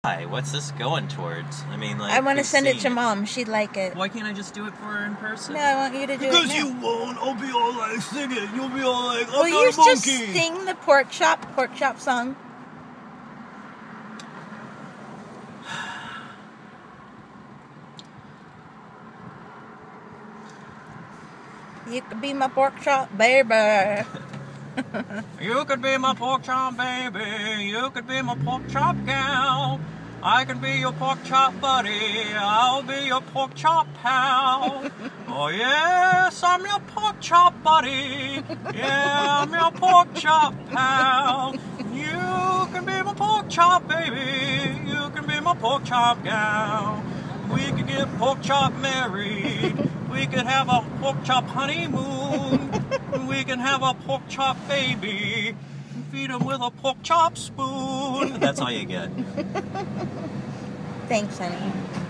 Hi, what's this going towards? I mean, like, I want to we've send it to seen Mom. She'd like it. Why can't I just do it for her in person? No, I want you to do Because it now. you won't, I'll be all like singing. You'll be all like, I'm Will not you a monkey. just sing the pork chop song? You could be my pork chop, baby. You could be my pork chop baby. You could be my pork chop gal. I can be your pork chop buddy. I'll be your pork chop pal. Oh yes, I'm your pork chop buddy. Yeah, I'm your pork chop pal. You can be my pork chop baby. You can be my pork chop gal. We could get pork chop married. We could have a pork chop honeymoon. We can have a pork chop baby. Feed him with a pork chop spoon. That's all you get. Thanks, honey.